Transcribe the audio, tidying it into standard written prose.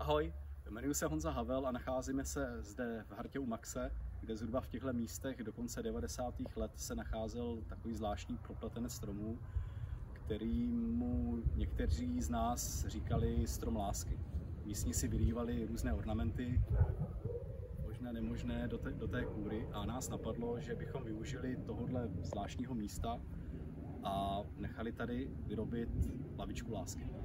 Ahoj, jmenuji se Honza Havel a nacházíme se zde v Hartě u Maxe, kde zhruba v těchto místech do konce 90. let se nacházel takový zvláštní propletenec stromů, kterýmu někteří z nás říkali strom lásky. Místní si vyrývali různé ornamenty, možné nemožné do té kůry, a nás napadlo, že bychom využili tohohle zvláštního místa a nechali tady vyrobit lavičku lásky.